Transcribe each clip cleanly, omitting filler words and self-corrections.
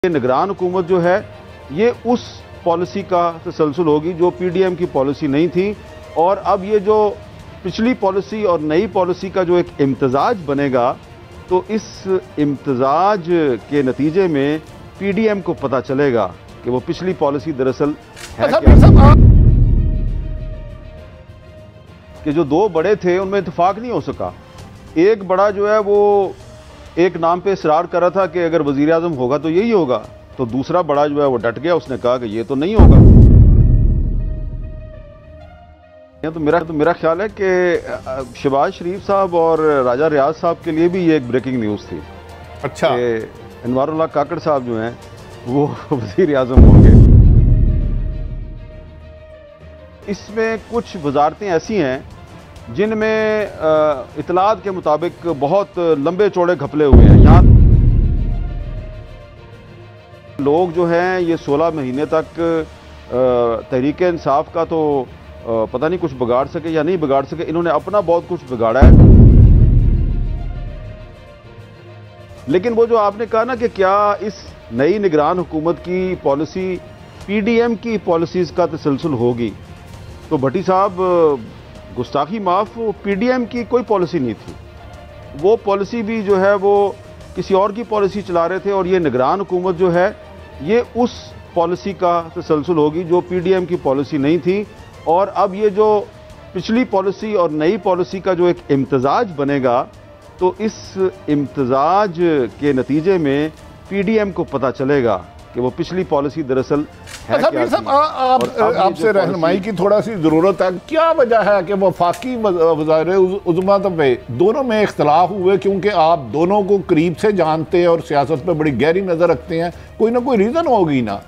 निगरान हुकूमत जो है ये उस पॉलिसी का तसलसल होगी जो पीडीएम की पॉलिसी नहीं थी। और अब ये जो पिछली पॉलिसी और नई पॉलिसी का जो एक इम्तजाज बनेगा, तो इस इम्तजाज के नतीजे में पीडीएम को पता चलेगा कि वो पिछली पॉलिसी दरअसल है क्या। कि जो दो बड़े थे उनमें इत्तेफाक नहीं हो सका। एक बड़ा जो है वो एक नाम पे इसरार कर रहा था कि अगर वजीर आजम होगा तो यही होगा, तो दूसरा बड़ा जो है वो डट गया, उसने कहा कि ये तो नहीं होगा। तो मेरा ख्याल है कि शहबाज शरीफ साहब और राजा रियाज साहब के लिए भी ये एक ब्रेकिंग न्यूज़ थी। अच्छा, अनवारुल्लाह काकड़ साहब जो हैं वो वजीर आजम होंगे। इसमें कुछ वजारतें ऐसी हैं जिनमें इतलात के मुताबिक बहुत लंबे चौड़े घपले हुए हैं। यहाँ लोग जो हैं ये 16 महीने तक तहरीक इंसाफ का तो पता नहीं कुछ बिगाड़ सके या नहीं बिगाड़ सके, इन्होंने अपना बहुत कुछ बिगाड़ा है। लेकिन वो जो आपने कहा ना कि क्या इस नई निगरान हुकूमत की पॉलिसी पीडीएम की पॉलिसीज़ का तसलसल होगी, तो भट्टी साहब गुस्ताखी माफ, पीडीएम की कोई पॉलिसी नहीं थी। वो पॉलिसी भी जो है वो किसी और की पॉलिसी चला रहे थे, और ये निगरान हुकूमत जो है ये उस पॉलिसी का तसलसल होगी जो पीडीएम की पॉलिसी नहीं थी। और अब ये जो पिछली पॉलिसी और नई पॉलिसी का जो एक इम्तजाज बनेगा, तो इस इम्तजाज के नतीजे में पीडीएम को पता चलेगा कि वो पिछली पॉलिसी दरअसल है क्या। आपसे रहनुमाई की थोड़ा सी ज़रूरत है। क्या वजह है कि वफाकी वज़ारे उज़्मा पे दोनों में इख्तलाफ हुए, क्योंकि आप दोनों को करीब से जानते हैं और सियासत पे बड़ी गहरी नज़र रखते हैं, कोई ना कोई रीज़न होगी ना?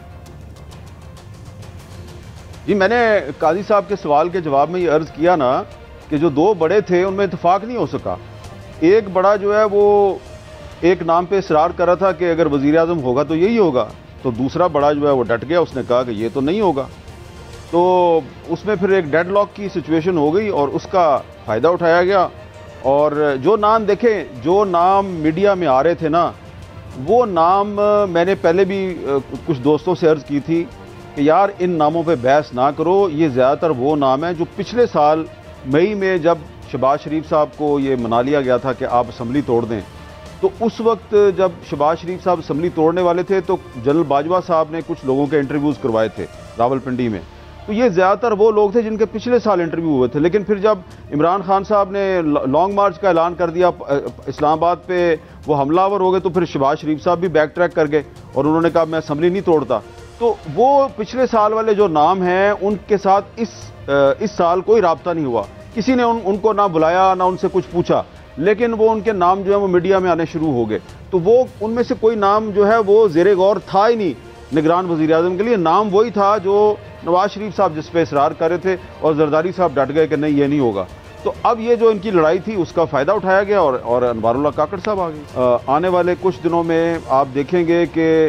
जी, मैंने काजी साहब के सवाल के जवाब में ये अर्ज़ किया ना कि जो दो बड़े थे उनमें इत्तेफाक नहीं हो सका। एक बड़ा जो है वो एक नाम पे इसरार कर रहा था कि अगर वज़ीर आज़म होगा तो यही होगा, तो दूसरा बड़ा जो है वो डट गया, उसने कहा कि ये तो नहीं होगा। तो उसमें फिर एक डेडलॉक की सिचुएशन हो गई और उसका फ़ायदा उठाया गया। और जो नाम देखें, जो नाम मीडिया में आ रहे थे ना, वो नाम मैंने पहले भी कुछ दोस्तों से अर्ज़ की थी कि यार इन नामों पे बहस ना करो। ये ज़्यादातर वो नाम है जो पिछले साल मई में जब शहबाज शरीफ साहब को ये मना लिया गया था कि आप असम्बली तोड़ दें, तो उस वक्त जब शहबाज शरीफ साहब असम्बली तोड़ने वाले थे तो जनरल बाजवा साहब ने कुछ लोगों के इंटरव्यूज़ करवाए थे रावलपिंडी में। तो ये ज़्यादातर वो लोग थे जिनके पिछले साल इंटरव्यू हुए थे। लेकिन फिर जब इमरान खान साहब ने लॉन्ग मार्च का ऐलान कर दिया, इस्लामाबाद पे वो हमलावर हो गए, तो फिर शहबाज शरीफ साहब भी बैक ट्रैक कर गए और उन्होंने कहा मैं असम्बली नहीं तोड़ता। तो वो पिछले साल वाले जो नाम हैं उनके साथ इस साल कोई राब्ता नहीं हुआ, किसी ने उनको ना बुलाया ना उनसे कुछ पूछा, लेकिन वो उनके नाम जो है वो मीडिया में आने शुरू हो गए। तो वो उनमें से कोई नाम जो है वो ज़ेरे गौर था ही नहीं निगरान वज़ीर आज़म के लिए। नाम वही था जो नवाज शरीफ साहब जिस पे इसरार कर रहे थे, और जरदारी साहब डट गए कि नहीं ये नहीं होगा। तो अब ये जो इनकी लड़ाई थी उसका फ़ायदा उठाया गया और अनवारुल्लाह काकड़ साहब आ गए। आने वाले कुछ दिनों में आप देखेंगे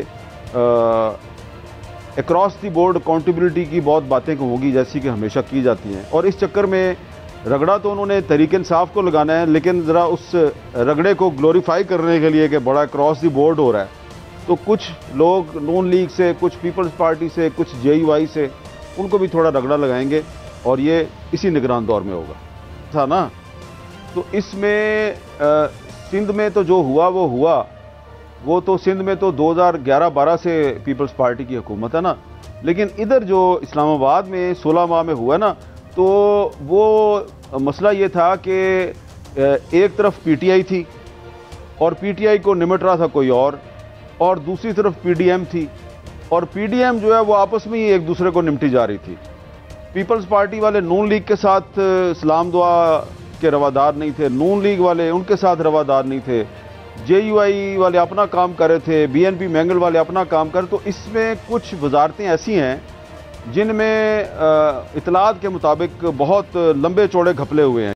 कि अक्रॉस दी बोर्ड अकाउंटेबिलिटी की बहुत बातें होगी, जैसी कि हमेशा की जाती हैं। और इस चक्कर में रगड़ा तो उन्होंने तहरीक इंसाफ को लगाना है, लेकिन ज़रा उस रगड़े को ग्लोरीफाई करने के लिए कि बड़ा क्रॉस दी बोर्ड हो रहा है, तो कुछ लोग नून लीग से, कुछ पीपल्स पार्टी से, कुछ जेयूआई से, उनको भी थोड़ा रगड़ा लगाएंगे और ये इसी निगरान दौर में होगा था ना। तो इसमें सिंध में तो जो हुआ वो हुआ, वो तो सिंध में तो 2011-12 से पीपल्स पार्टी की हुकूमत है ना। लेकिन इधर जो इस्लामाबाद में 16 माह में हुआ ना, तो वो मसला ये था कि एक तरफ पीटीआई थी और पीटीआई को निमट रहा था कोई और दूसरी तरफ पीडीएम थी, और पीडीएम जो है वो आपस में ही एक दूसरे को निमटी जा रही थी। पीपल्स पार्टी वाले नून लीग के साथ इस्लाम दुआ के रवादार नहीं थे, नून लीग वाले उनके साथ रवादार नहीं थे, जेयूआई वाले अपना काम कर रहे थे, बीएनपी मैंगल वाले अपना काम कर। तो इसमें कुछ वजारतें ऐसी हैं जिनमें इतलात के मुताबिक बहुत लंबे चौड़े घपले हुए हैं।